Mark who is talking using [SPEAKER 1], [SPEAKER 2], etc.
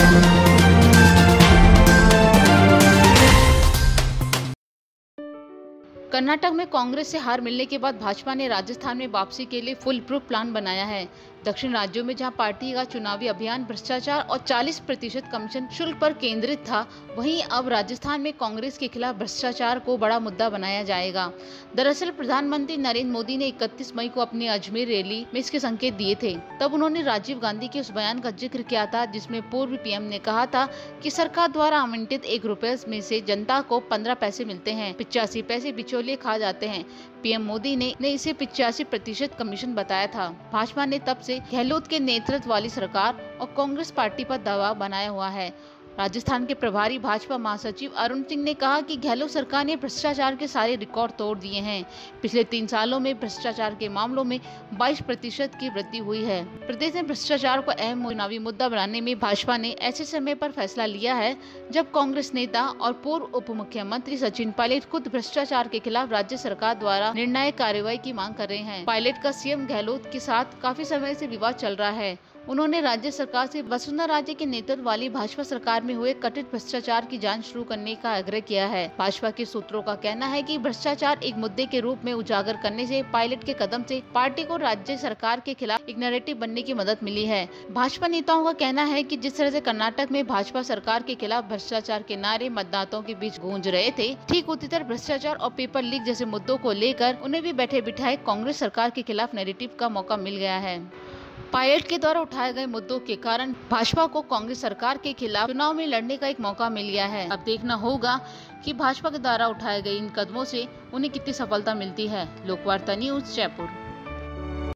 [SPEAKER 1] कर्नाटक में कांग्रेस से हार मिलने के बाद भाजपा ने राजस्थान में वापसी के लिए फुल प्रूफ प्लान बनाया है। दक्षिण राज्यों में जहां पार्टी का चुनावी अभियान भ्रष्टाचार और 40% कमीशन शुल्क पर केंद्रित था, वहीं अब राजस्थान में कांग्रेस के खिलाफ भ्रष्टाचार को बड़ा मुद्दा बनाया जाएगा। दरअसल प्रधानमंत्री नरेंद्र मोदी ने 31 मई को अपनी अजमेर रैली में इसके संकेत दिए थे। तब उन्होंने राजीव गांधी के उस बयान का जिक्र किया था जिसमें पूर्व पीएम ने कहा था कि सरकार द्वारा आवंटित 1 रुपए में से जनता को 15 पैसे मिलते हैं, 85 पैसे बिचौलिए खा जाते हैं। पीएम मोदी ने इसे 85% कमीशन बताया था। भाजपा ने तब से गहलोत के नेतृत्व वाली सरकार और कांग्रेस पार्टी पर दबाव बनाया हुआ है। राजस्थान के प्रभारी भाजपा महासचिव अरुण सिंह ने कहा कि गहलोत सरकार ने भ्रष्टाचार के सारे रिकॉर्ड तोड़ दिए हैं। पिछले 3 सालों में भ्रष्टाचार के मामलों में 22% की वृद्धि हुई है। प्रदेश में भ्रष्टाचार को अहम चुनावी मुद्दा बनाने में भाजपा ने ऐसे समय पर फैसला लिया है जब कांग्रेस नेता और पूर्व उप मुख्यमंत्री सचिन पायलट खुद भ्रष्टाचार के खिलाफ राज्य सरकार द्वारा निर्णायक कार्रवाई की मांग कर रहे हैं। पायलट का सीएम गहलोत के साथ काफी समय से विवाद चल रहा है। उन्होंने राज्य सरकार से वसुंधरा राजे के नेतृत्व वाली भाजपा सरकार में हुए कथित भ्रष्टाचार की जांच शुरू करने का आग्रह किया है। भाजपा के सूत्रों का कहना है कि भ्रष्टाचार एक मुद्दे के रूप में उजागर करने से पायलट के कदम से पार्टी को राज्य सरकार के खिलाफ एक नैरेटिव बनने की मदद मिली है। भाजपा नेताओं का कहना है कि जिस तरह से कर्नाटक में भाजपा सरकार के खिलाफ भ्रष्टाचार के नारे मतदाताओं के बीच गूंज रहे थे, ठीक उसी तरह भ्रष्टाचार और पेपर लीक जैसे मुद्दों को लेकर उन्हें भी बैठे बिठाए कांग्रेस सरकार के खिलाफ नैरेटिव का मौका मिल गया है। पायलट के द्वारा उठाए गए मुद्दों के कारण भाजपा को कांग्रेस सरकार के खिलाफ चुनाव में लड़ने का एक मौका मिल गया है। अब देखना होगा कि भाजपा के द्वारा उठाए गए इन कदमों से उन्हें कितनी सफलता मिलती है। लोकवार्ता न्यूज, जयपुर।